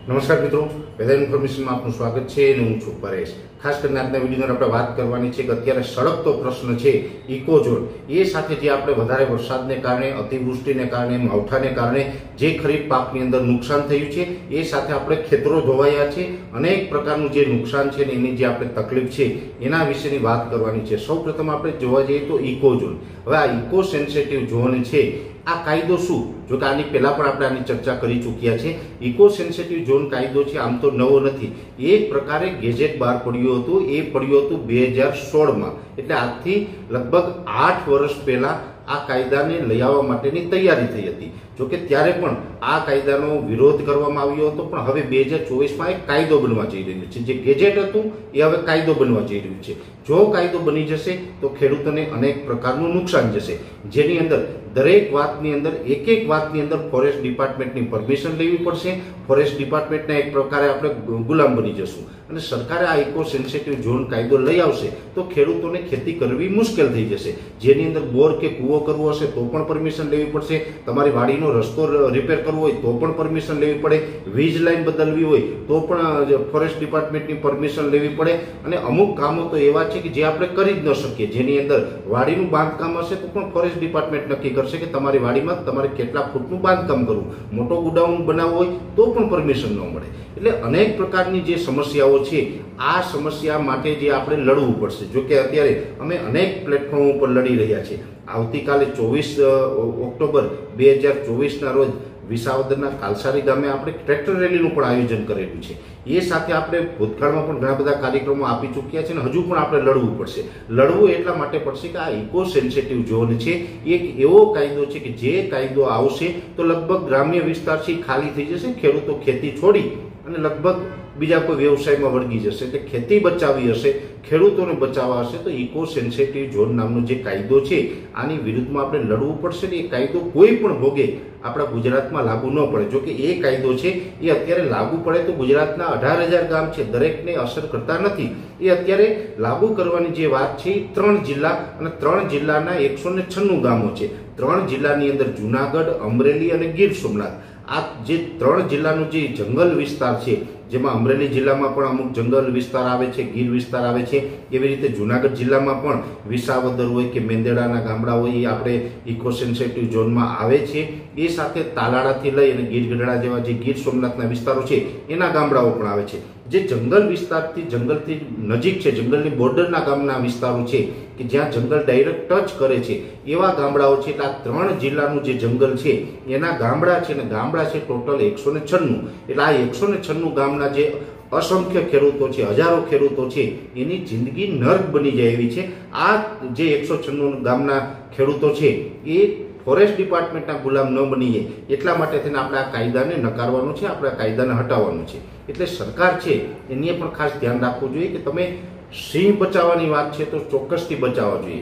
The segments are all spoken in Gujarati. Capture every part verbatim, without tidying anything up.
નમસ્કાર મિત્રો, વેધર ઇન્ફોર્મેશનમાં આપનું સ્વાગત છે અને હું છું પરેશ। ખાસ કરીને આજના વિડીયોમાં આપણે વાત કરવાની છે કે અત્યારે સળગતો પ્રશ્ન છે ઇકોઝોન। એ સાથે જે આપણે વધારે વરસાદને કારણે, અતિવૃષ્ટિને કારણે, માવઠાને કારણે જે ખરીફ પાકની અંદર નુકસાન થયું છે, એ સાથે આપણે ખેતરો ધોવાયા છે, અનેક પ્રકારનું જે નુકસાન છે ને એની જે આપણે તકલીફ છે એના વિશેની વાત કરવાની છે। સૌ પ્રથમ આપણે જોવા જઈએ તો ઇકોઝોન। હવે આ ઇકો સેન્સિટિવ ઝોન છે, આ કાયદો શું? જો કે આની પહેલા પણ આપણે આની ચર્ચા કરી ચૂક્યા છે। ઇકો સેન્સિટિવ ઝોન કાયદો છે, આમ તો નવો નથી, એક પ્રકારે ગેજેટ બહાર પડ્યું હતું, એ પડ્યું હતું બે હજાર સોળમાં, એટલે આજથી લગભગ આઠ વર્ષ પહેલા આ કાયદાને લઈ આવવા માટેની તૈયારી થઈ હતી। જોકે ત્યારે પણ આ કાયદાનો વિરોધ કરવામાં આવ્યો હતો, પણ હવે બે હજાર ચોવીસમાં એક કાયદો બનવા જઈ રહ્યો છે। જે ગેજેટ હતું એ હવે કાયદો બનવા જઈ રહ્યું છે। જો કાયદો બની જશે તો ખેડૂતોને અનેક પ્રકારનું નુકસાન જશે, જેની અંદર દરેક વાતની અંદર એક એક વાતની અંદર ફોરેસ્ટ ડિપાર્ટમેન્ટની પરમિશન લેવી પડશે। ફોરેસ્ટ ડિપાર્ટમેન્ટના એક પ્રકારે આપણે ગુલામ બની જશું અને સરકારે આ ઇકો સેન્સિટિવ ઝોન કાયદો લઈ આવશે તો ખેડૂતોને ખેતી કરવી મુશ્કેલ થઈ જશે। જેની અંદર બોર કે કૂવો કરવો હશે તો પણ પરમિશન લેવી પડશે, તમારી વાડીનો રસ્તો રિપેર કરવો હોય તો પણ પરમિશન લેવી પડે, વીજ લાઈન બદલવી હોય તો પણ ફોરેસ્ટ ડિપાર્ટમેન્ટની પરમિશન લેવી પડે। અને અમુક કામો તો એવા છે કે જે આપણે કરી જ ન શકીએ, જેની અંદર વાડીનું બાંધકામ હશે તો પણ ફોરેસ્ટ ડિપાર્ટમેન્ટ નક્કી કરશે કે તમારી વાડીમાં તમારે કેટલા ફૂટનું બાંધકામ કરવું, મોટો ગોડાઉન બનાવવું હોય તો પણ પરમિશન ન મળે। એટલે અનેક પ્રકારની જે સમસ્યાઓ છે, આ સમસ્યા માટે જે આપણે લડવું પડશે। જો કે અત્યારે અમે અનેક પ્લેટફોર્મ ઉપર લડી રહ્યા છીએ। આવતીકાલે ચોવીસ ઓક્ટોબર બે હજાર ચોવીસના રોજ વિસાવદરના કાલસારી ગામે આપણે ટ્રેક્ટર રેલીનું પણ આયોજન કરેલું છે। એ સાથે આપણે ભૂતકાળમાં પણ ઘણા બધા કાર્યક્રમો આપી ચૂક્યા છે અને હજુ પણ આપણે લડવું પડશે। લડવું એટલા માટે પડશે કે આ ઇકો સેન્સિટિવ ઝોન છે, એક એવો કાયદો છે કે જે કાયદો આવશે તો લગભગ ગ્રામ્ય વિસ્તારથી ખાલી થઈ જશે, ખેડૂતો ખેતી છોડી અને લગભગ બીજા કોઈ વ્યવસાયમાં વળગી જશે। એટલે ખેતી બચાવી હશે, ખેડૂતોને બચાવવા હશે તો ઇકો સેન્સિટિવ ઝોન નામનો જે કાયદો છે આની વિરુદ્ધમાં આપણે લડવું પડશે ને એ કાયદો કોઈ પણ ભોગે આપણા ગુજરાતમાં લાગુ ન પડે। જો કે એ કાયદો છે એ અત્યારે લાગુ પડે તો ગુજરાતના અઢાર હજાર ગામ છે, દરેકને અસર કરતા નથી। એ અત્યારે લાગુ કરવાની જે વાત છે એ ત્રણ જિલ્લા અને ત્રણ જિલ્લાના એકસો ને છન્નું ગામો છે। ત્રણ જિલ્લાની અંદર જુનાગઢ, અમરેલી અને ગીર સોમનાથ, આ જે ત્રણ જિલ્લાનો જે જંગલ વિસ્તાર છે, જેમાં અમરેલી જિલ્લામાં પણ અમુક જંગલ વિસ્તાર આવે છે, ગીર વિસ્તાર આવે છે, એવી રીતે જુનાગઢ જિલ્લામાં પણ વિસાવદર હોય કે મેંદરડાના ગામડા હોય એ આપણે ઇકો સેન્સિટિવ ઝોનમાં આવે છે। એ સાથે તાલાળાથી લઈ અને ગીર ગઢડા જેવા જે ગીર સોમનાથના વિસ્તારો છે એના ગામડાઓ પણ આવે છે। જે જંગલ વિસ્તારથી, જંગલથી નજીક છે, જંગલની બોર્ડરના ગામના વિસ્તારો છે કે જ્યાં જંગલ ડાયરેક્ટ ટચ કરે છે એવા ગામડાઓ છે। એટલે આ ત્રણ જિલ્લાનું જે જંગલ છે એના ગામડા છે ને ગામડા છે ટોટલ એકસો ને છન્નું। એટલે આ એકસો ને છન્નું ગામના જે અસંખ્ય ખેડૂતો છે, હજારો ખેડૂતો છે, એની જિંદગી નર્ક બની જાય એવી છે। આ જે એકસો છન્નું ગામના ખેડૂતો છે એ ફોરેસ્ટ ડિપાર્ટમેન્ટના ગુલામ ન બનીએ એટલા માટે થઈને આપણે આ કાયદાને નકારવાનું છે, આપણે આ કાયદાને હટાવવાનું છે। એટલે સરકાર છે એની પણ ખાસ ધ્યાન રાખવું જોઈએ કે તમે સિંહ બચાવવાની વાત છે તો ચોક્કસથી બચાવવા જોઈએ।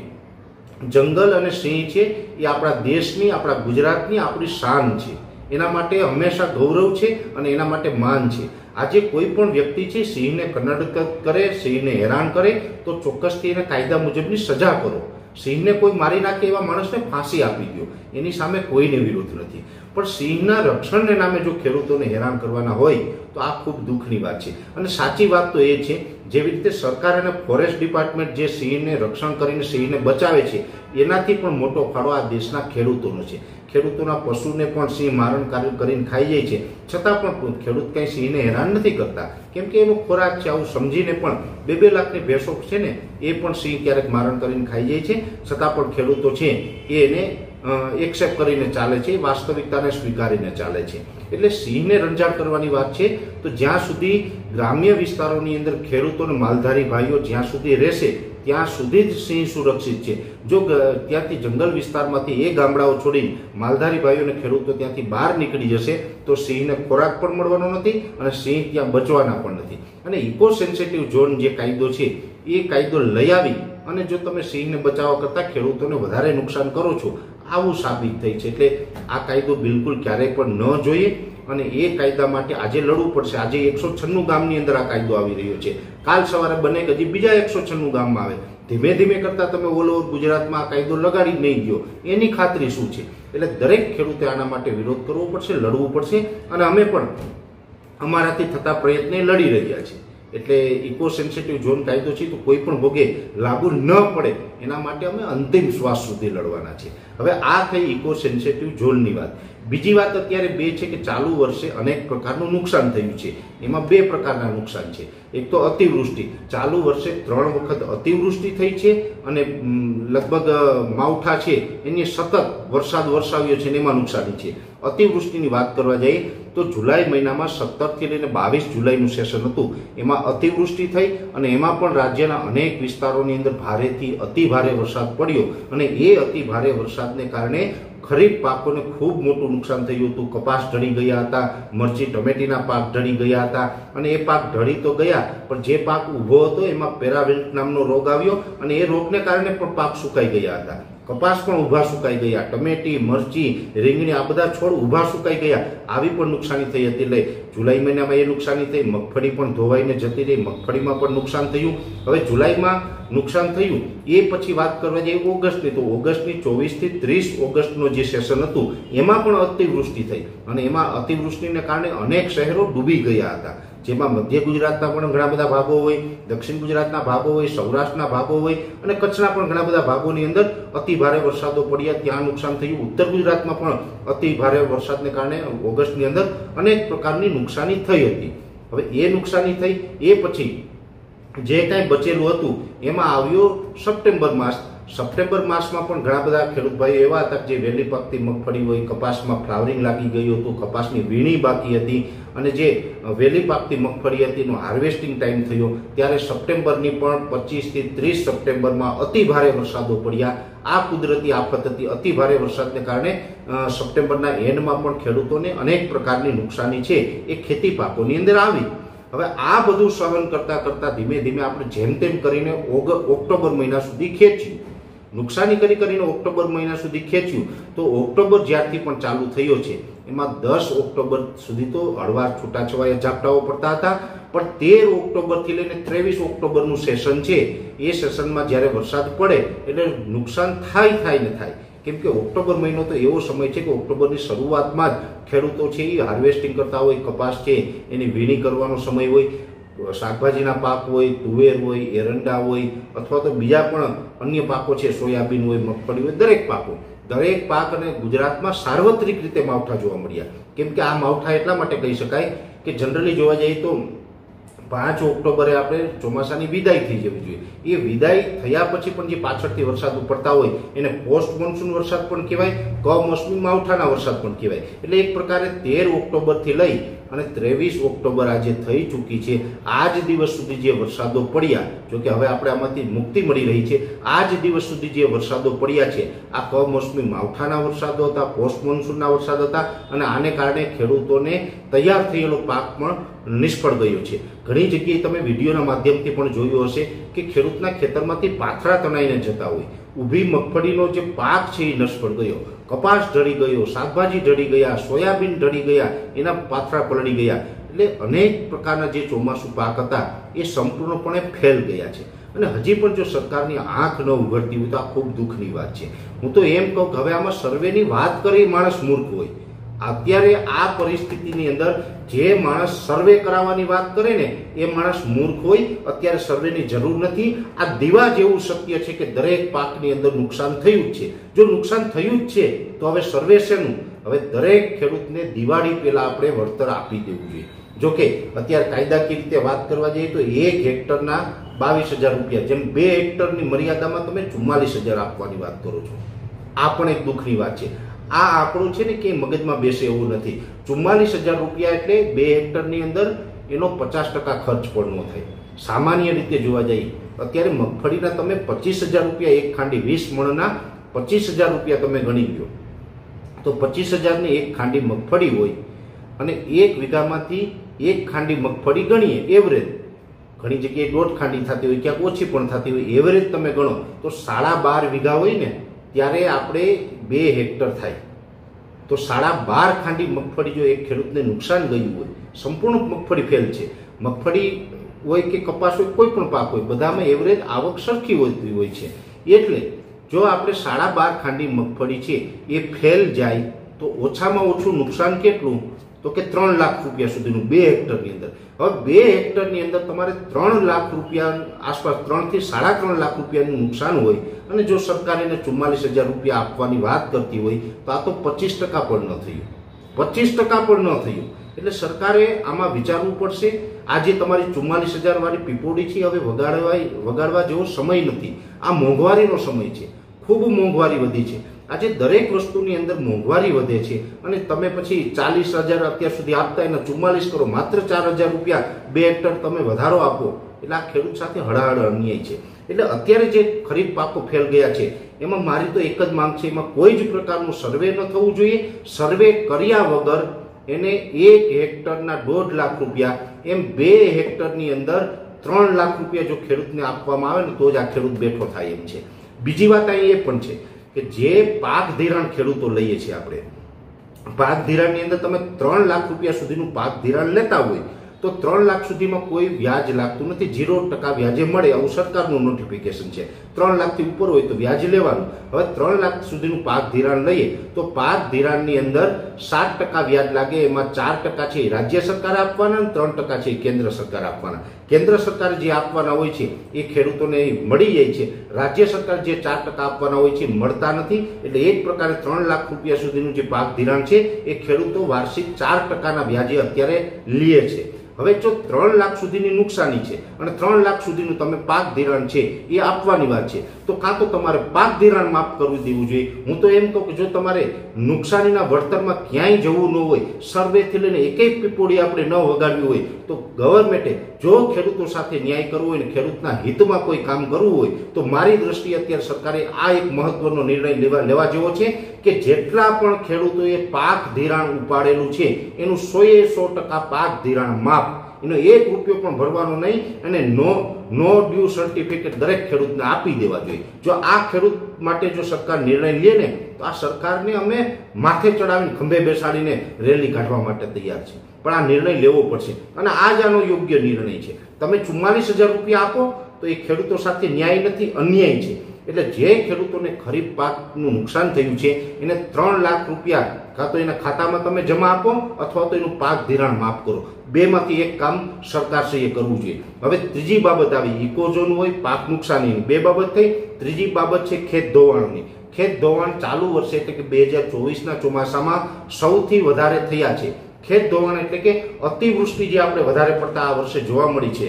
જંગલ અને સિંહ છે એ આપણા દેશની, આપણા ગુજરાતની આપણી શાન છે, એના માટે હંમેશા ગૌરવ છે અને એના માટે માન છે। આજે કોઈ પણ વ્યક્તિ છે સિંહને કન્નડ કરે, સિંહને હેરાન કરે તો ચોક્કસથી એને કાયદા મુજબની સજા કરો। સિંહને કોઈ મારી નાખે એવા માણસને ફાંસી આપી દો, એની સામે કોઈને વિરોધ નથી। પણ સિંહના રક્ષણને નામે જો ખેડૂતોને હેરાન કરવાના હોય તો આ ખૂબ દુઃખની વાત છે। અને સાચી વાત તો એ છે, જેવી રીતે સરકાર અને ફોરેસ્ટ ડિપાર્ટમેન્ટ જે સિંહને રક્ષણ કરીને સિંહને બચાવે છે એનાથી પણ મોટો ફાળો આ દેશના ખેડૂતોનો છે। ખેડૂતોના પશુને પણ સિંહ મારણ કરીને ખાઈ જાય છે, છતાં પણ ખેડૂત કંઈ સિંહને હેરાન નથી કરતા, કેમ કે એનો ખોરાક છે। આવું સમજીને પણ બે બે લાખની ભેંસો છે ને એ પણ સિંહ ક્યારેક મારણ કરીને ખાઈ જાય છે, છતાં પણ ખેડૂતો છે એ એને એક્સેપ્ટ કરીને ચાલે છે, વાસ્તવિકતાને સ્વીકારીને ચાલે છે। એટલે સિંહને રંજાડ કરવાની વાત છે તો જ્યાં સુધી ગ્રામ્ય વિસ્તારોની અંદર ખેડૂતો અને માલધારી ભાઈઓ જ્યાં સુધી રહેશે ત્યાં સુધી જ સિંહ સુરક્ષિત છે। જો ત્યાંથી જંગલ વિસ્તારમાંથી એ ગામડાઓ છોડી માલધારી ભાઈઓ અને ખેડૂતો ત્યાંથી બહાર નીકળી જશે તો સિંહને ખોરાક પણ મળવાનો નથી અને સિંહ ત્યાં બચવાના પણ નથી। અને ઇકો સેન્સિટિવ ઝોન જે કાયદો છે એ કાયદો લઈ આવી અને જો તમે સિંહને બચાવવા કરતાં ખેડૂતોને વધારે નુકસાન કરો છો, આવું સાબિત થઈ છે। એટલે આ કાયદો બિલકુલ ક્યારેય પણ ન જોઈએ અને એ કાયદા માટે આજે લડવું પડશે। આજે એકસો છન્નું ગામની અંદર આ કાયદો આવી રહ્યો છે, કાલ સવારે બને કે હજી બીજા એકસો છન્નું ગામમાં આવે, ધીમે ધીમે કરતા તમે ઓલ ઓવર ગુજરાતમાં આ કાયદો લગાડી નહીં દો એની ખાતરી શું છે? એટલે દરેક ખેડૂતે આના માટે વિરોધ કરવો પડશે, લડવું પડશે। અને અમે પણ અમારાથી થતા પ્રયત્ને લડી રહ્યા છે. એટલે ઇકો સેન્સિટિવ ઝોન કાયદો છે તો કોઈ પણ ભોગે લાગુ ન પડે એના માટે અમે અંતિમ શ્વાસ સુધી લડવાના છે. હવે આ થઈ ઇકો સેન્સિટિવ ઝોનની વાત. બીજી વાત અત્યારે બે છે કે ચાલુ વર્ષે અનેક પ્રકારનું નુકસાન થયું છે. એમાં બે પ્રકારના નુકસાન છે. એક તો અતિવૃષ્ટિ. ચાલુ વર્ષે ત્રણ વખત અતિવૃષ્ટિ થઈ છે અને લગભગ માવઠા છે એની સતત વરસાદ વરસાવ્યો છે ને એમાં નુકસાની છે. અતિવૃષ્ટિની વાત કરવા જઈએ તો જુલાઈ મહિનામાં સત્તર થી લઈને બાવીસ જુલાઈનું સેશન હતું, એમાં અતિવૃષ્ટિ થઈ અને એમાં પણ રાજ્યના અનેક વિસ્તારોની અંદર ભારેથી અતિ ભારે વરસાદ પડ્યો અને એ અતિ ભારે વરસાદને કારણે ખરીફ પાકોને ખૂબ મોટું નુકસાન થયું હતું. કપાસ ઢળી ગયા હતા, મરચી ટમેટીના પાક ઢળી ગયા હતા અને એ પાક ઢળી તો ગયા પણ જે પાક ઊભો હતો એમાં પેરાવિલ્ટ નામનો રોગ આવ્યો અને એ રોગને કારણે પણ પાક સુકાઈ ગયા હતા. કપાસ પણ ઊભા સુકાઈ ગયા, ટમેટી, મરચી, રીંગણી આ બધા છોડ ઊભા સુકાઈ ગયા. આવી પણ નુકસાની થઈ હતી. એટલે જુલાઈ મહિનામાં એ નુકસાની થઈ. મગફળી પણ ધોવાઈને જતી રહી, મગફળીમાં પણ નુકસાન થયું. હવે જુલાઈમાં નુકસાન થયું એ પછી વાત કરવા જઈએ ઓગસ્ટની, તો ઓગસ્ટની ચોવીસ થી ત્રીસ ઓગસ્ટનો જે સેશન હતું એમાં પણ અતિવૃષ્ટિ થઈ અને એમાં અતિવૃષ્ટિને કારણે અનેક શહેરો ડૂબી ગયા હતા. જેમાં મધ્ય ગુજરાતના પણ ઘણા બધા ભાગો હોય, દક્ષિણ ગુજરાતના ભાગો હોય, સૌરાષ્ટ્રના ભાગો હોય અને કચ્છના પણ ઘણા બધા ભાગોની અંદર અતિ ભારે વરસાદો પડ્યા, ત્યાં નુકસાન થયું. ઉત્તર ગુજરાતમાં પણ અતિ ભારે વરસાદને કારણે ઓગસ્ટની અંદર અનેક પ્રકારની નુકસાની થઈ હતી. હવે એ નુકસાની થઈ એ પછી જે કાંઈ બચેલું હતું એમાં આવ્યો સપ્ટેમ્બર માસ. સપ્ટેમ્બર માસમાં પણ ઘણા બધા ખેડૂત ભાઈઓ એવા હતા જે વહેલી પાકતી મગફળી હોય, કપાસમાં ફ્લાવરિંગ લાગી ગયું હતું, કપાસની વીણી બાકી હતી અને જે વહેલી પાકતી મગફળી હતી એનો હાર્વેસ્ટિંગ ટાઈમ થયો ત્યારે સપ્ટેમ્બરની પણ પચીસ થી ત્રીસ સપ્ટેમ્બરમાં અતિ ભારે વરસાદો પડ્યા. આ કુદરતી આફત હતી. અતિ ભારે વરસાદને કારણે સપ્ટેમ્બરના એન્ડમાં પણ ખેડૂતોને અનેક પ્રકારની નુકસાની છે એ ખેતી પાકોની અંદર આવી. હવે આ બધું સહન કરતા કરતા ધીમે ધીમે આપણે જેમ તેમ કરીને ઓક્ટોબર મહિના સુધી ખેંચ્યું. નુકસાની કરી કરીને ઓક્ટોબર મહિના સુધી ખેંચ્યું તો ઓક્ટોબર જ્યારથી પણ ચાલુ થયો છે એમાં દસ ઓક્ટોબર સુધી તો હળવા છૂટાછવાયા ઝાપટાઓ પડતા હતા પણ તેર ઓક્ટોબરથી લઈને ત્રેવીસ ઓક્ટોબરનું સેશન છે એ સેશનમાં જ્યારે વરસાદ પડે એટલે નુકસાન થાય થાય ને થાય. કેમ કે ઓક્ટોબર મહિનો તો એવો સમય છે કે ઓક્ટોબરની શરૂઆતમાં જ ખેડૂતો છે એ હાર્વેસ્ટિંગ કરતા હોય, કપાસ છે એની વીણી કરવાનો સમય હોય, શાકભાજીના પાક હોય, તુવેર હોય, એરંડા હોય અથવા તો બીજા પણ અન્ય પાકો છે, સોયાબીન હોય, મગફળી હોય, દરેક પાકો દરેક પાક અને ગુજરાતમાં સાર્વત્રિક રીતે માવઠા જોવા મળ્યા. કેમ કે આ માવઠા એટલા માટે કહી શકાય કે જનરલી જોવા જઈએ તો પાંચ ઓક્ટોબરે આપણે ચોમાસાની વિદાય થઈ જવી જોઈએ. એ વિદાય થયા પછી પણ જે પાછળથી વરસાદ પડતા હોય એને પોસ્ટ મોન્સૂન વરસાદ પણ કહેવાય, કમોસમી માવઠાના વરસાદ પણ કહેવાય. એટલે એક પ્રકારે તેર ઓક્ટોબરથી લઈ અને ત્રેવીસ ઓક્ટોબર આજે થઈ ચૂકી છે. આજ દિવસ સુધી જે વરસાદો પડ્યા, જો કે હવે આપણે આમાંથી મુક્તિ મળી રહી છે, આજ દિવસ સુધી જે વરસાદો પડ્યા છે આ કમોસમી માવઠાના વરસાદો હતા, પોસ્ટ મોન્સૂનના વરસાદ હતા અને આને કારણે ખેડૂતોને તૈયાર થયેલો પાક પણ નિષ્ફળ ગયો છે. ઘણી જગ્યાએ તમે વિડીયોના માધ્યમથી પણ જોયું હશે કે ખેડૂતના ખેતરમાંથી પાથરા તણાઈને જતા હોય. ઊભી મગફળીનો જે પાક છે એ નિષ્ફળ ગયો, કપાસ ઢળી ગયો, શાકભાજી ઢળી ગયા, સોયાબીન ઢળી ગયા, એના પાથરા પલળી ગયા. એટલે અનેક પ્રકારના જે ચોમાસુ પાક હતા એ સંપૂર્ણપણે ફેલ ગયા છે અને હજી પણ જો સરકારની આંખ ન ઉઘડતી હોય તો આ ખૂબ દુઃખની વાત છે. હું તો એમ કહું કે હવે આમાં સર્વેની વાત કરી માણસ મૂર્ખ હોય. અત્યારે આ પરિસ્થિતિની અંદર જે માણસ સર્વે કરાવવાની વાત કરે ને એ માણસ મૂર્ખ હોય. અત્યારે સર્વેની જરૂર નથી. આ દીવા જેવું સત્ય છે કે દરેક પાકની અંદર નુકસાન થયું જ છે. જો નુકસાન થયું જ છે તો હવે સર્વે શેનું? હવે દરેક ખેડૂતને દિવાળી પહેલા આપણે વળતર આપી દેવું જોઈએ. જોકે અત્યારે કાયદાકીય રીતે વાત કરવા જઈએ તો એક હેક્ટરના બાવીસ હજાર રૂપિયા, જેમ બે હેક્ટરની મર્યાદામાં તમે ચુમ્માલીસ હજાર આપવાની વાત કરો છો. આ પણ એક દુઃખની વાત છે. આ આંકડો છે ને કે મગજમાં બેસે એવું નથી. ચુમ્માલીસ હજાર રૂપિયા એટલે બે હેક્ટરની અંદર એનો પચાસ ટકા ખર્ચ પણ ન થાય. સામાન્ય રીતે જોવા જઈએ અત્યારે મગફળીના તમે પચીસ હજાર રૂપિયા એક ખાંડી વીસ મણના પચીસ હજાર રૂપિયા તમે ગણી લો તો પચીસ હજારની એક ખાંડી મગફળી હોય અને એક વીઘામાંથી એક ખાંડી મગફળી ગણીએ એવરેજ, ઘણી જગ્યાએ દોઢ ખાંડી થતી હોય, ક્યાંક ઓછી પણ થતી હોય, એવરેજ તમે ગણો તો સાડા બાર વીઘા હોય ને ત્યારે આપણે બે હેક્ટર થાય. તો સાડા બાર ખાંડી મગફળી જો એક ખેડૂતને નુકસાન ગયું હોય, સંપૂર્ણ મગફળી ફેલ છે. મગફળી હોય કે કપાસ હોય, કોઈ પણ પાક હોય, બધામાં એવરેજ આવક સરખી હોતી હોય છે. એટલે જો આપણે સાડા બાર ખાંડી મગફળી છે એ ફેલ જાય તો ઓછામાં ઓછું નુકસાન કેટલું? તો તો કે ત્રણ લાખ રૂપિયા સુધીનું બે હેક્ટરની અંદર. હવે બે હેક્ટરની અંદર તમારે ત્રણ લાખ રૂપિયા આસપાસ ત્રણ થી સાડા ત્રણ લાખ રૂપિયાનું નુકસાન હોય અને જો સરકાર એને ચુમ્માલીસ હજાર રૂપિયા આપવાની વાત કરતી હોય તો આ તો પચીસ ટકા પણ ન થયું, પચીસ ટકા પણ ન થયું. એટલે સરકારે આમાં વિચારવું પડશે. આજે તમારી ચુમ્માલીસ હજાર વાળી પીપોડી છે, હવે વગાડવા વગાડવા જેવો સમય નથી. આ મોંઘવારીનો સમય છે, ખૂબ મોંઘવારી વધી છે. આજે દરેક વસ્તુની અંદર મોંઘવારી વધે છે અને તમે પછી ચાલીસ હજાર અત્યાર સુધી આપતા એને ચુમ્માલીસ કરો, માત્ર ચાર હજાર રૂપિયા બે હેક્ટર તમે વધારો આપો, એટલે આ ખેડૂત સાથે હળાહળ અન્યાય છે. એટલે અત્યારે જે ખરીફ પાકો ફેલ ગયા છે એમાં મારી તો એક જ માંગ છે, એમાં કોઈ જ પ્રકારનું સર્વે ન થવું જોઈએ. સર્વે કર્યા વગર એને એક હેક્ટરના દોઢ લાખ રૂપિયા એમ બે હેક્ટરની અંદર ત્રણ લાખ રૂપિયા જો ખેડૂતને આપવામાં આવે ને તો જ આ ખેડૂત બેઠો થાય એમ છે. બીજી વાત અહીં એ પણ છે કે જે પાક ધિરાણ ખેડૂતો લઈએ છીએ આપણે, પાક ધિરાણની અંદર તમે ત્રણ લાખ રૂપિયા સુધીનું પાક ધિરાણ લેતા હોય તો ત્રણ લાખ સુધીમાં કોઈ વ્યાજ લાગતું નથી, ઝીરો ટકા વ્યાજે મળે આવું સરકારનું નોટિફિકેશન છે. ત્રણ લાખથી ઉપર હોય તો વ્યાજ લેવાનું. હવે ત્રણ લાખ સુધીનું પાક ધિરાણ લઈએ તો પાક ધિરાણની અંદર સાત ટકા વ્યાજ લાગે, એમાં ચાર ટકા છે રાજ્ય સરકાર આપવાના અને ત્રણ ટકા છે કેન્દ્ર સરકાર આપવાના. કેન્દ્ર સરકાર જે આપવાના હોય છે એ ખેડૂતોને મળી જાય છે, રાજ્ય સરકાર જે ચાર ટકા આપવાના હોય છે મળતા નથી. એટલે એ જ પ્રકારે ત્રણ લાખ રૂપિયા સુધીનું જે પાક ધિરાણ છે એ ખેડૂતો વાર્ષિક ચાર ટકાના વ્યાજે અત્યારે લે છે. હવે જો ત્રણ લાખ સુધીની નુકસાની છે અને ત્રણ લાખ સુધીનું તમે પાક ધિરાણ છે એ આપવાની વાત છે તો કાં તો તમારે પાક ધિરાણ માફ કરવું દેવું જોઈએ. હું તો એમ કહું કે જો તમારે નુકસાનીના વળતરમાં ક્યાંય જવું ન હોય, સર્વેથી લઈને એકેય પીપોડી આપણે ન વગાડવી હોય તો ગવર્મેન્ટે જો ખેડૂતો સાથે ન્યાય કરવો હોય ને ખેડૂતના હિતમાં કોઈ કામ કરવું હોય તો મારી દ્રષ્ટિએ અત્યારે સરકારે આ એક મહત્વનો નિર્ણય લેવા લેવા જેવો છે કે જેટલા પણ ખેડૂતોએ પાક ધિરાણ ઉપાડેલું છે એનું સો એ સો ટકા પાક ધિરાણ માફ, એનો એક રૂપિયો પણ ભરવાનો નહીં અને નો નો ડ્યુ સર્ટિફિકેટ દરેક ખેડૂતને આપી દેવા જોઈએ. જો આ ખેડૂત માટે જો સરકાર નિર્ણય લે ને તો આ સરકારને અમે માથે ચડાવીને ખંભે બેસાડીને રેલી કાઢવા માટે તૈયાર છે, પણ આ નિર્ણય લેવો પડશે અને આ જ આનો યોગ્ય નિર્ણય છે. તમે ચુમ્માલીસ હજાર રૂપિયા આપો તો એ ખેડૂતો સાથે ન્યાય નથી, અન્યાય છે. એટલે જે ખેડૂતોને ખરીફ પાકનું નુકસાન થયું છે એને ત્રણ લાખ રૂપિયા કાં તો એના ખાતામાં તમે જમા આપો અથવા તો એનું પાક ધિરાણ માફ કરો. બેમાંથી એક કામ સરકારશ્રીએ કરવું જોઈએ. હવે ત્રીજી બાબત આવી ઇકોઝોન હોય પાક નુકસાનીની, બે બાબત થઈ. ત્રીજી બાબત છે ખેત ધોવાણની. ખેત ધોવાણ ચાલુ વર્ષે એટલે કે બે હજાર ચોવીસના ચોમાસામાં સૌથી વધારે થયા છે. ખેત ધોવાણ એટલે કે અતિવૃષ્ટિ જે આપણે વધારે પડતા આ વર્ષે જોવા મળી છે,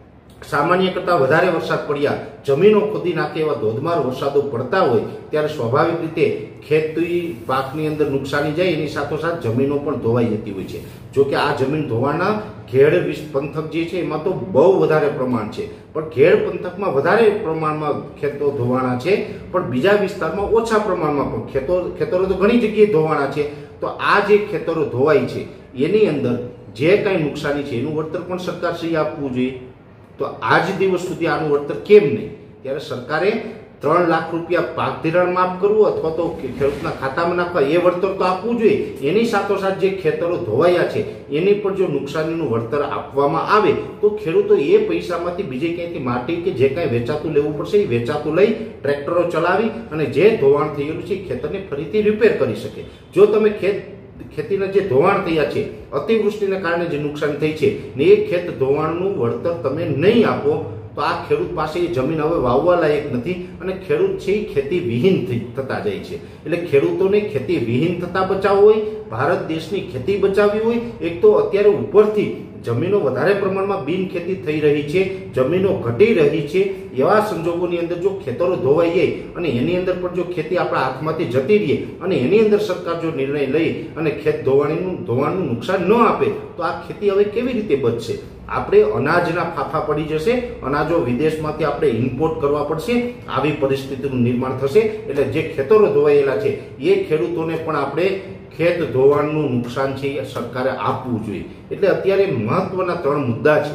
સામાન્ય કરતા વધારે વરસાદ પડ્યા, જમીનો ખોદી નાખે એવા ધોધમાર વરસાદો પડતા હોય ત્યારે સ્વાભાવિક રીતે ખેતી પાકની અંદર નુકસાની જાય એની સાથોસાથ જમીનો પણ ધોવાઈ જતી હોય છે. જો કે આ જમીન ધોવાના ઘેડ પંથક જે છે એમાં તો બહુ વધારે પ્રમાણ છે, પણ ઘેડ પંથકમાં વધારે પ્રમાણમાં ખેતો ધોવાણા છે, પણ બીજા વિસ્તારમાં ઓછા પ્રમાણમાં પણ ખેતો ખેતરો તો ઘણી જગ્યાએ ધોવાણા છે. તો આ જે ખેતરો ધોવાય છે એની અંદર જે કાંઈ નુકસાની છે એનું વળતર પણ સરકારશ્રીએ આપવું જોઈએ. તો આજ દિવસ સુધી આનું વળતર કેમ નહીં? ત્યારે સરકારે ત્રણ લાખ રૂપિયા પાક ધિરાણ માફ કરવું અથવા તો ખેડૂતના ખાતામાં નાખવા એ વળતર તો આપવું જોઈએ. એની સાથોસાથ જે ખેતરો ધોવાયા છે એની પર જો નુકસાનીનું વળતર આપવામાં આવે તો ખેડૂતો એ પૈસામાંથી બીજે ક્યાંયથી માટી કે જે કાંઈ વેચાતું લેવું પડશે એ વેચાતું લઈ ટ્રેક્ટરો ચલાવી અને જે ધોવાણ થયેલું છે એ ખેતરને ફરીથી રિપેર કરી શકે. જો તમે ખેત ખેતીના જે ધોવાણ થયા છે, અતિવૃષ્ટિને કારણે જે નુકસાન થઈ છે ને એ ખેત ધોવાણનું વળતર તમે નહીં આપો તો આ ખેડૂત પાસે એ જમીન હવે વાવવા લાયક નથી અને ખેડૂત છે એ ખેતી વિહીન થતા જાય છે. એટલે ખેડૂતોને ખેતી વિહીન થતા બચાવવું હોય, ભારત દેશની ખેતી બચાવવી હોય, એક તો અત્યારે ઉપરથી જમીનો વધારે પ્રમાણમાં બિન ખેતી થઈ રહી છે, જમીનો ઘટી રહી છે, એવા સંજોગોની અંદર જો ખેતરો ધોવાઈ જાય અને એની અંદર પણ જો ખેતી આપણા હાથમાંથી જતી રહીએ અને એની અંદર સરકાર જો નિર્ણય લઈ અને ખેત ધોવાણીનું ધોવાણનું નુકસાન ન આપે તો આ ખેતી હવે કેવી રીતે બચશે? આપણે અનાજના ફાફા પડી જશે, અનાજો વિદેશમાંથી આપણે ઇમ્પોર્ટ કરવા પડશે, આવી પરિસ્થિતિનું નિર્માણ થશે. એટલે જે ખેતરો ધોવાયેલા છે એ ખેડૂતોને પણ આપણે ખેત ધોવાણનું નુકસાન છે એ સરકારે આપવું જોઈએ. એટલે અત્યારે મહત્વના ત્રણ મુદ્દા છે.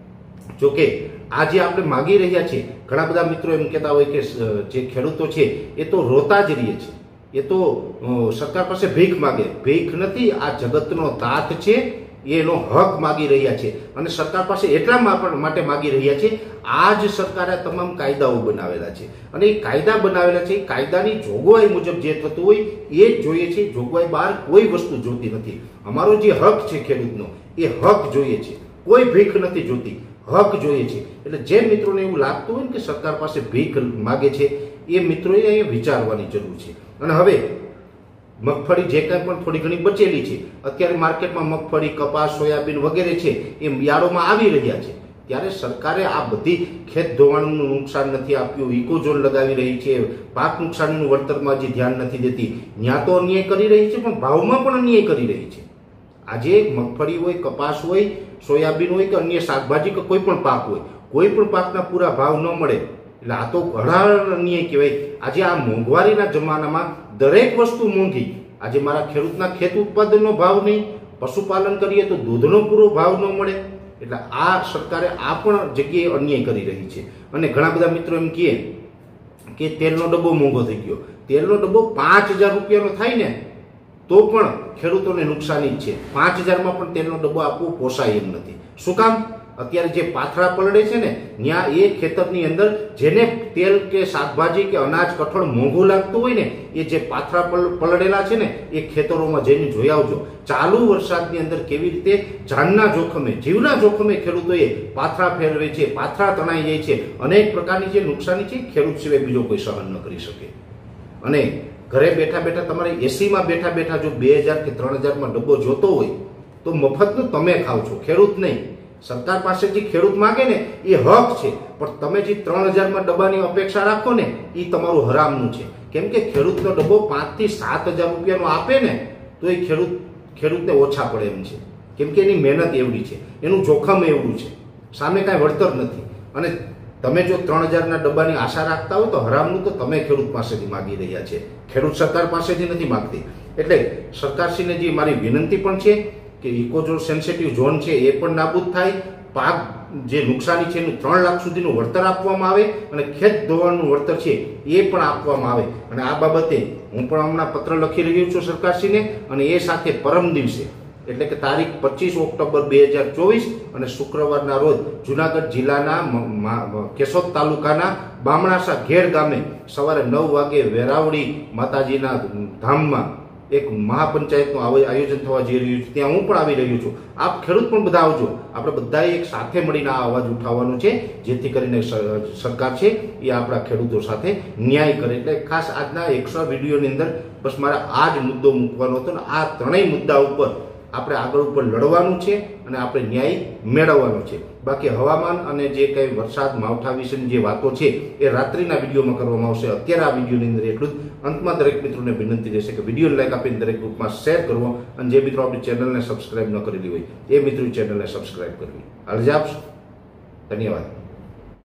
જોકે આજે આપણે માગી રહ્યા છીએ, ઘણા બધા મિત્રો એમ કહેતા હોય કે જે ખેડૂતો છે એ તો રોતા જ રહીએ છે, એ તો સરકાર પાસે ભીખ માગે. ભીખ નથી, આ જગતનો તાત છે. એનો હક માગી રહ્યા છે અને સરકાર પાસે એટલા માટે માગી રહ્યા છે, આ જ સરકારે તમામ કાયદાઓ બનાવેલા છે અને એ કાયદા બનાવેલા છે, કાયદાની જોગવાઈ મુજબ જે થતું હોય એ જ જોઈએ છે. જોગવાઈ બહાર કોઈ વસ્તુ જોતી નથી. અમારો જે હક છે ખેડૂતનો, એ હક જોઈએ છે, કોઈ ભીખ નથી જોતી, હક જોઈએ છે. એટલે જે મિત્રોને એવું લાગતું હોય ને કે સરકાર પાસે ભીખ માગે છે, એ મિત્રોએ અહીંયા વિચારવાની જરૂર છે. અને હવે મગફળી જે કાંઈ પણ થોડી ઘણી બચેલી છે, અત્યારે માર્કેટમાં મગફળી, કપાસ, સોયાબીન વગેરે છે એ યાર્ડોમાં આવી રહ્યા છે, ત્યારે સરકારે આ બધી ખેત ધોવાણનું નુકસાન નથી આપ્યું, ઇકોઝોન લગાવી રહી છે, પાક નુકસાનનું વળતરમાં જે ધ્યાન નથી દેતી, ત્યાં તો અન્યાય કરી રહી છે, પણ ભાવમાં પણ અન્યાય કરી રહી છે. આજે મગફળી હોય, કપાસ હોય, સોયાબીન હોય કે અન્ય શાકભાજી કે કોઈ પણ પાક હોય, કોઈ પણ પાકના પૂરા ભાવ ન મળે એટલે આ તો ઘણા અન્યાય કહેવાય. આજે આ મોંઘવારીના જમાનામાં દરેક વસ્તુ મોંઘી. આજે મારા ખેડૂતના ખેત ઉત્પાદનનો ભાવ નહીં, પશુપાલન કરીએ તો દૂધનો પૂરો ભાવ ન મળે. એટલે આ સરકારે આ પણ જગ્યાએ અન્યાય કરી રહી છે. અને ઘણા બધા મિત્રો એમ કહે કે તેલનો ડબ્બો મોંઘો થઈ ગયો. તેલનો ડબ્બો પાંચ હજાર રૂપિયાનો થાય ને તો પણ ખેડૂતોને નુકસાની જ છે. પાંચ હજારમાં પણ તેલનો ડબ્બો આપવો પોસાય એમ નથી. શું કામ? અત્યારે જે પાથરા પલળે છે ને, ત્યાં એ ખેતરની અંદર જેને તેલ કે શાકભાજી કે અનાજ કઠોળ મોંઘું લાગતું હોય ને, એ જે પાથરા પલળેલા છે ને, એ ખેતરોમાં જઈને જોઈ આવજો. ચાલુ વરસાદની અંદર કેવી રીતે જાનના જોખમે, જીવના જોખમે ખેડૂતોએ પાથરા ફેરવે છે, પાથરા તણાઈ જાય છે. અનેક પ્રકારની જે નુકસાની છે ખેડૂત સિવાય બીજો કોઈ સહન ન કરી શકે. અને ઘરે બેઠા બેઠા તમારે એસીમાં બેઠા બેઠા જો બે હજાર કે ત્રણ હજારમાં ડબ્બો જોતો હોય તો મફતનું તમે ખાવ છો, ખેડૂત નહીં. સરકાર પાસે જે ખેડૂત માગે ને એ હક છે, પણ તમે જે ત્રણ હજારમાં ડબ્બાની અપેક્ષા રાખો ને એ તમારું હરામનું છે. કેમ કે ખેડૂતનો ડબ્બો પાંચ થી સાત હજાર રૂપિયાનો આપે ને તો એ ખેડૂત ખેડૂતને ઓછા પડે એમ છે. કેમ કે એની મહેનત એવડી છે, એનું જોખમ એવડું છે, સામે કાંઈ વળતર નથી. અને તમે જો ત્રણ હજારના ડબ્બાની આશા રાખતા હોય તો હરામનું તો તમે ખેડૂત પાસેથી માગી રહ્યા છે, ખેડૂત સરકાર પાસેથી નથી માગતી. એટલે સરકારશ્રીને જે મારી વિનંતી પણ છે કે ઇકોઝોન સેન્સિટિવ ઝોન છે એ પણ નાબૂદ થાય, પાક જે નુકસાની છે એનું ત્રણ લાખ સુધીનું વળતર આપવામાં આવે અને ખેત ધોવાણનું વળતર છે એ પણ આપવામાં આવે. અને આ બાબતે હું પણ હમણાં પત્ર લખી રહ્યો છું સરકારશ્રીને. અને એ સાથે પરમ દિવસે એટલે કે તારીખ પચીસ ઓક્ટોબર બે હજાર ચોવીસ અને શુક્રવારના રોજ જુનાગઢ જિલ્લાના કેશોદ તાલુકાના બામણાસા ઘેર ગામે સવારે નવ વાગે વેરાવળી માતાજીના ધામમાં એક મહાપંચાયતનું આયોજન થવા જઈ રહ્યું છે. ત્યાં હું પણ આવી રહ્યો છું. આપ ખેડૂત પણ બધા આવજો. આપણે બધાએ એક સાથે મળીને આ અવાજ ઉઠાવવાનો છે, જેથી કરીને સરકાર છે એ આપણા ખેડૂતો સાથે ન્યાય કરે. એટલે ખાસ આજના એકસો વિડીયોની અંદર બસ મારે આ જ મુદ્દો મૂકવાનો હતો. ને આ ત્રણેય મુદ્દા ઉપર આપણે આગળ ઉપર લડવાનું છે અને આપણે ન્યાય મેળવવાનો છે. બાકી હવામાન અને જે કંઈ વરસાદ માવઠા વિશેની જે વાતો છે એ રાત્રિના વિડીયોમાં કરવામાં આવશે. અત્યારે આ વિડીયોની અંદર એટલું જ. અંતમાં દરેક મિત્રોને વિનંતી રહેશે કે વિડીયો લાઈક આપીને દરેક ગ્રુપમાં શેર કરવો અને જે મિત્રો આપણી ચેનલને સબસ્ક્રાઇબ ન કરેલી હોય એ મિત્રો ચેનલને સબસ્ક્રાઇબ કરવી. અરજ આપશો. ધન્યવાદ.